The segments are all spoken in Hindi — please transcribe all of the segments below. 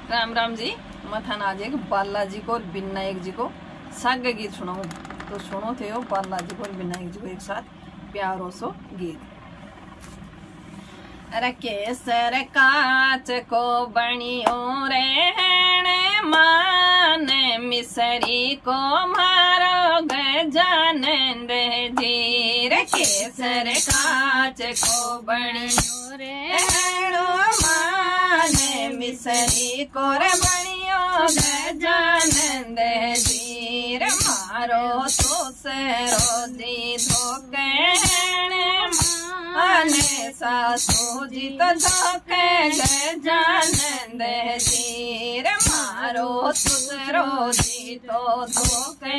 राम राम जी। मथान आज एक बालाजी को और विनायक जी को साग गीत सुनाऊं, तो सुनो थे बालाजी को और विनायक जी को एक साथ प्यारो सो गीत। अरे केसर काच को बनियो रे मान मिसरी को मारो गजानन रे जी। रे केसर काच को बनियो रे मान मिसरी को रे बनियो गजानन रे जी। रे मारो ससुरो जी धोके माने सासू जी तो धोके गजानन जी। रे मारो ससुरो जी तो धोके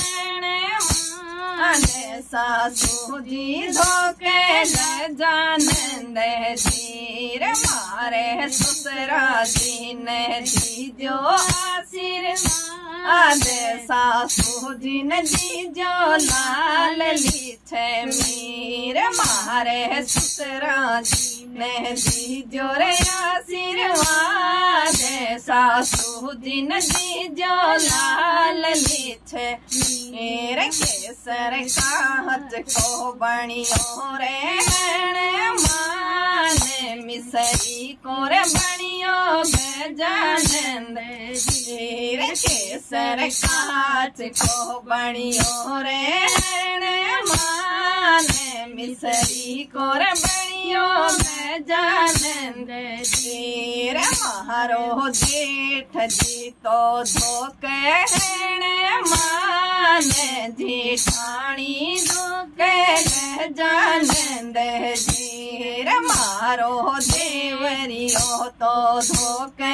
माने सासू जी धोके गजानन जी। रे मारे ससुरा जी ने जी जो आशीर्वाद सासू जी ने जी जो लाल ली छे मीर। मारे ससुरा जी ने जी जो रे आशीर्वाद सासू जी ने जी जो लाल ली छे मीर। केसर काच को बनियो रे माने मिसरी को रे बनियो गजानन जी। रे केसर काच को बनियो रे माने मिसरी को रे बनियो गजानन जी। रे मारो जेठ जी तो धोके माने जेठानी धोके गजानन जी। रे मारो देवरियो तो धोके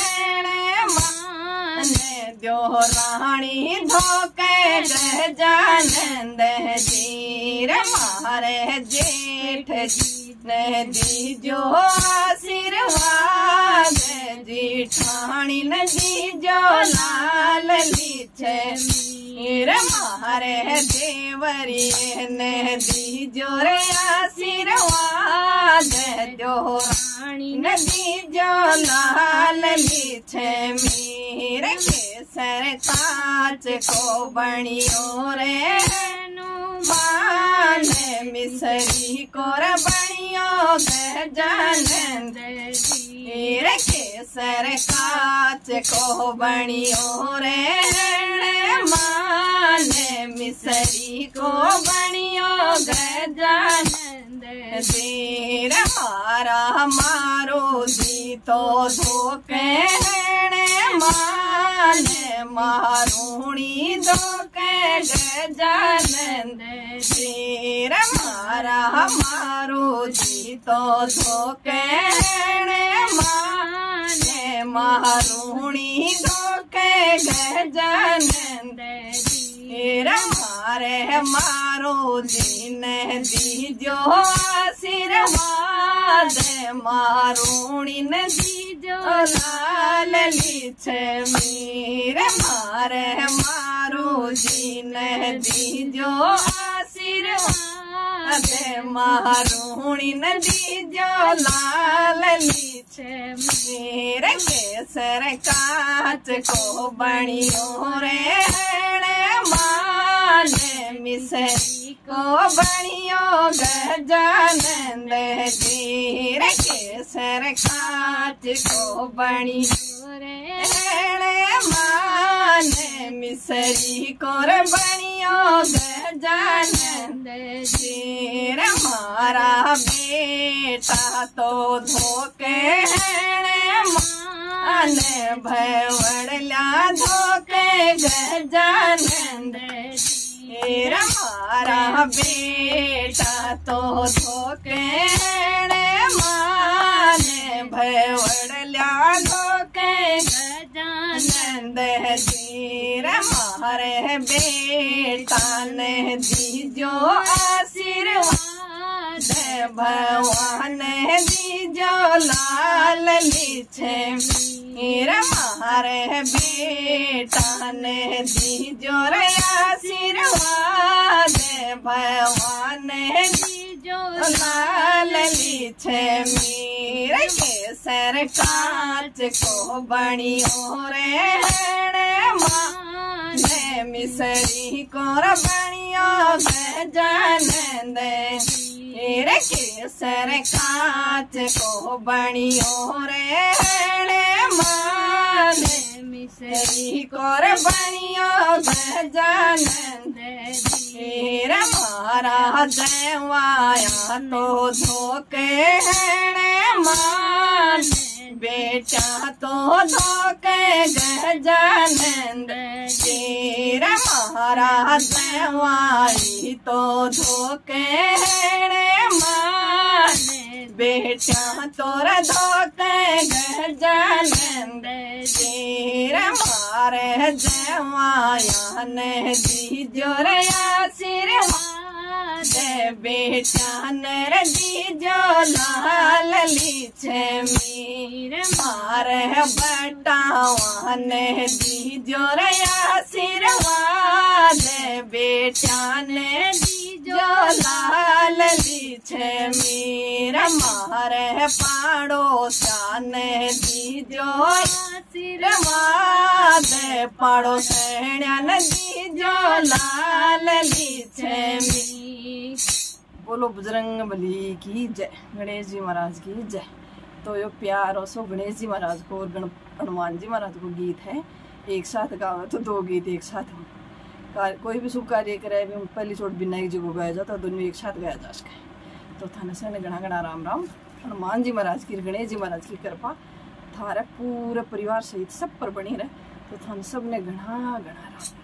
माने देवरानी धोके गजानन जी। रे मारे जेठ जी ने दी जो आशीर्वाद जेठानी ने दी जो लाल ली छे मीर। मारे देवरिये ने दी जो रे आशीर्वाद जो रानी ने दी जो लाल ली छे मीर। केसर काच को बनियो रे माने मिसरी को रे बनियो गजानन जी। रे केसर काच को बनियो रे माने मिसरी को बनियो गजानन जी। रे मारा मारो जी तो धोके माने मारूणी धोके गजानन जी। रे मारा मारो जी तो धोके माने मारूणी धोके गजानन जी। रे मारे मारो जी ने दी जो आशीर्वाद मारूणी ने दी जो लाल ली छे मीर। मारे मारो जी ने दी जो आशीर्वाद मारूणी ने दी जो लाल ली छे मीर। केसर काच को बनियो रे माने मिसरी को बनियो गजानन जी। रे केसर काच को बनियो रे माने मिसरी को रे बनियो गजानन जी। रे मारा बेटा तो धोके माने भैवड़ला धोके गजानन जी। रे मारा बेटा तो धोके माने भैवड़ला धोके गजानन जी। रे मारे बेटा ने दी जो आशीर्वाद भगवान दी जो लाल ली छे मीर। मारे बेटा ने दी जो रे आशीर्वाद भगवान दी जो लाल ली छे मीर। केसर कांच को बणियो रे माने मिसरी को बणियो गजानंद रे केसर कांच को बणियो रे माने मिसरी को बणियो गजानंद रे महाराज वाया तो धोके मान बेटा तो धोके गजानंद तेरा महाराज वाई तो धोके मान बेटा तोरा धोके गजानंद तेरा मारे जवाया ने दी जोरे आशीर्वाद बेटा नर दी जो लाल लीछे मीर मारे बेटा ने दी जोरे आशीर्वाद बेटा ने दी जो लाल लीछे मीर मारे पाड़ोसा ने दी जो आशीर्वाद पड़ोसण्या ने दी जो लाल लीछे मीर। बोलो बजरंग बली की जय, गणेश जी महाराज की जय। तो यो प्यारो सो गणेश जी महाराज को और हनुमान जी महाराज को गीत है, एक साथ गाओ तो दो गीत एक साथ हो। कोई भी शुभ कार्य करे पहली छोट विनायक जी को गाया जाता, दोनों एक साथ गाया जा सके। तो थाने से गणा गणा राम राम। हनुमान जी महाराज की गणेश जी महाराज की कृपा थारे पूरे परिवार सहित सब पर बनी रहे। तो थाने सब ने गणा गणा राम।